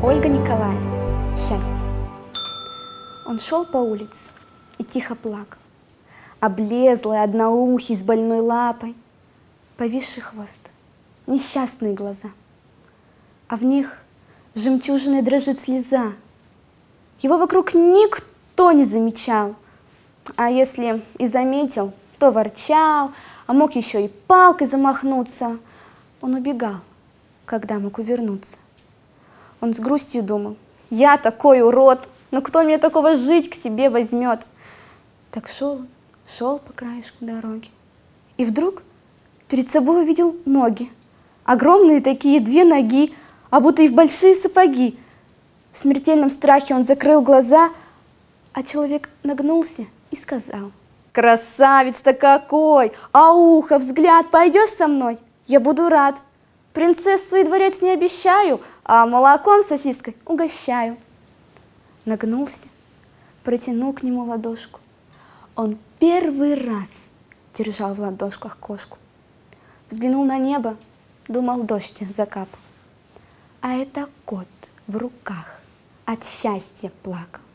Ольга Николаева. Счастье. Он шел по улице и тихо плакал. Облезлый, одноухий, с больной лапой, повисший хвост, несчастные глаза, а в них жемчужиной дрожит слеза. Его вокруг никто не замечал, а если и заметил, то ворчал, а мог еще и палкой замахнуться. Он убегал, когда мог увернуться. Он с грустью думал: я такой урод, но кто мне такого жить к себе возьмет? Так шел по краешку дороги, и вдруг перед собой увидел ноги. Огромные такие, 2 ноги, обутые в большие сапоги. В смертельном страхе он закрыл глаза, а человек нагнулся и сказал: красавец-то какой! А ухо, взгляд, пойдешь со мной? Я буду рад. Принцессу и дворец не обещаю, а молоком с сосиской угощаю. Нагнулся, протянул к нему ладошку. Он первый раз держал в ладошках кошку. Взглянул на небо, думал, дождь закапал. А это кот в руках от счастья плакал.